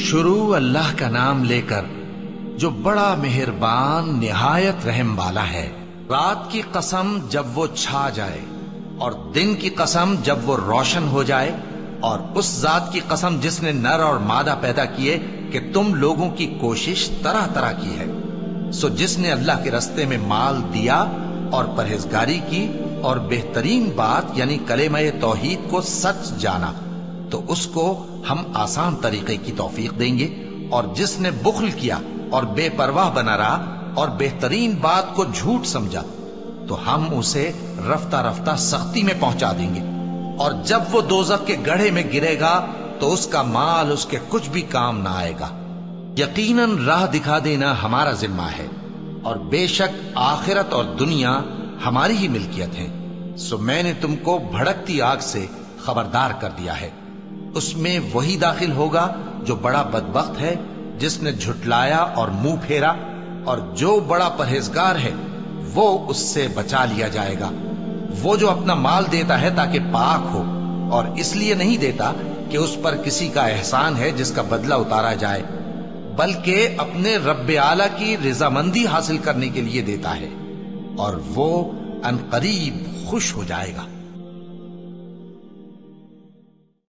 شروع اللہ کا نام لے کر جو بڑا مہربان نہایت رحم والا ہے۔ رات کی قسم جب وہ چھا جائے اور دن کی قسم جب وہ روشن ہو جائے، اور اس ذات کی قسم جس نے نر اور مادہ پیدا کیے کہ تم لوگوں کی کوشش طرح طرح کی ہے۔ سو جس نے اللہ کے رستے میں مال دیا اور پرہیزگاری کی اور بہترین بات یعنی کلمہ توحید کو سچ جانا، تو اس کو ہم آسان طریقے کی توفیق دیں گے، اور جس نے بخل کیا اور بے پرواہ بنا رہا اور بہترین بات کو جھوٹ سمجھا، تو ہم اسے رفتہ رفتہ سختی میں پہنچا دیں گے، اور جب وہ دوزخ کے گڑھے میں گرے گا تو اس کا مال اس کے کچھ بھی کام نہ آئے گا۔ یقیناً راہ دکھا دینا ہمارا ذمہ ہے، اور بے شک آخرت اور دنیا ہماری ہی ملکیت ہے۔ سو میں نے تم کو بھڑکتی آگ سے خبردار کر دیا ہے، اس میں وہی داخل ہوگا جو بڑا بدبخت ہے، جس نے جھٹلایا اور منہ پھیرا، اور جو بڑا پرہیزگار ہے وہ اس سے بچا لیا جائے گا۔ وہ جو اپنا مال دیتا ہے تاکہ پاک ہو، اور اس لیے نہیں دیتا کہ اس پر کسی کا احسان ہے جس کا بدلہ اتارا جائے، بلکہ اپنے رب اعلیٰ کی رضامندی حاصل کرنے کے لیے دیتا ہے، اور وہ عنقریب خوش ہو جائے گا۔